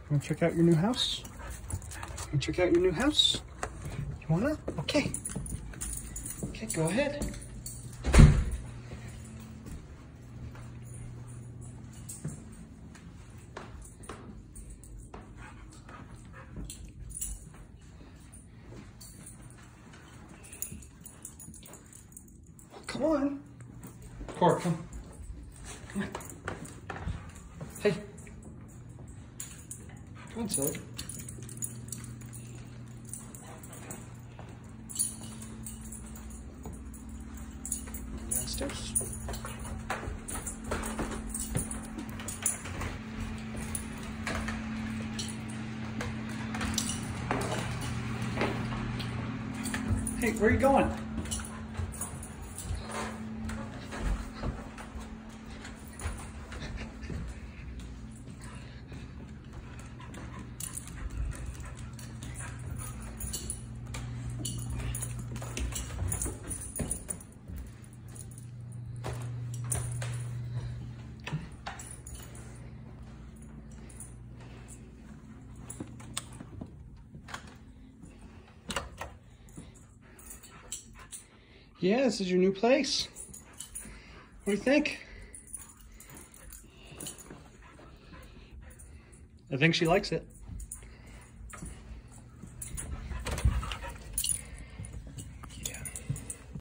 Want to check out your new house? Want to check out your new house? You wanna? Okay. Okay, go ahead. Come on. Korra, come. Come on. Hey. Come on, silly. Downstairs. Hey, where are you going? Yeah, this is your new place. What do you think? I think she likes it.